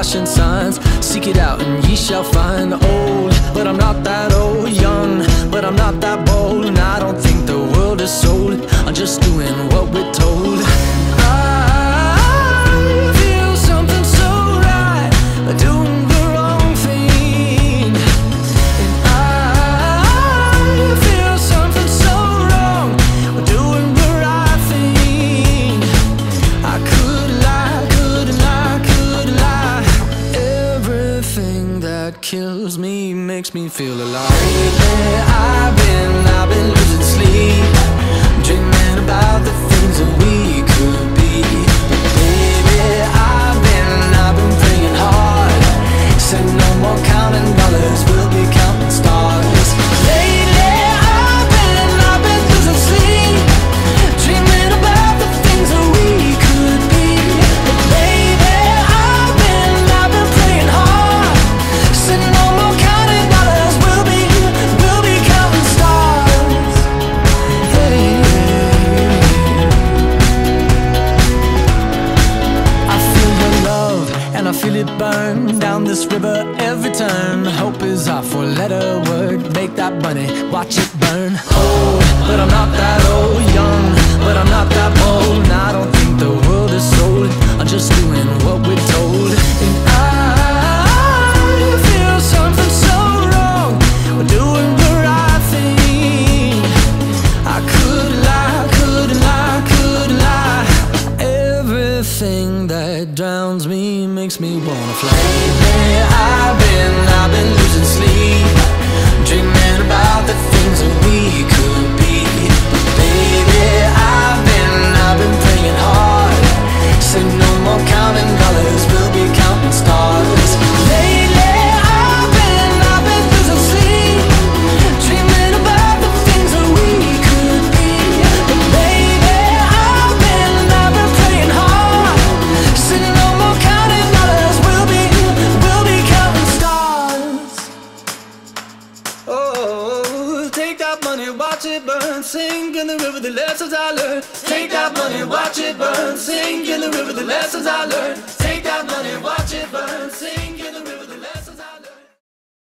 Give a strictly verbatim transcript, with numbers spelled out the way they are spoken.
flashing signs. Seek it out and ye shall find. Old, but I'm not that old. Young, but I'm not that bold. And I don't think the world is sold. I'm just doing what we're told. I feel something so right, doing the wrong thing. And I feel something so wrong, doing the right thing. I could lie, could lie, could lie. Everything that kills me makes me feel alive. Lately I've been, I've been losing sleep, dreaming about the things that we could be. But baby, I've been, I've been praying hard. Said no more counting dollars, we'll be counting stars. Lately I've been, I've been losing sleep, dreaming about the things that we could be. But baby, I've been, I've been praying hard. Said no more counting dollars, we'll be, we'll be counting stars. Hey. And I feel it burn down this river every turn. Hope is our four-letter word. Make that money, watch it burn. Old, but I'm not that old. Young, but I'm not that bold. And I don't think the world is sold. I'm just doing what we're told. And I feel something so wrong, we're doing the right thing. I could lie, could lie, could lie. Everything that drowns me makes me wanna fly. Lately I've been, I've been losing sleep, dreaming about the things that we could be. But baby, I've been, I've been praying hard. Said no more counting dollars, we'll be counting stars. Lately I've been, I've been losing sleep, dreaming about the things that we could be. But baby, I've been, I've been praying hard. Said no more counting dollars, we'll be, we'll be counting stars. Oh, take that money, watch it burn, sink in the river, the lessons I learned. Take that money, watch it burn, sink in the river, the lessons I learned. Take that money, watch it burn, sink in the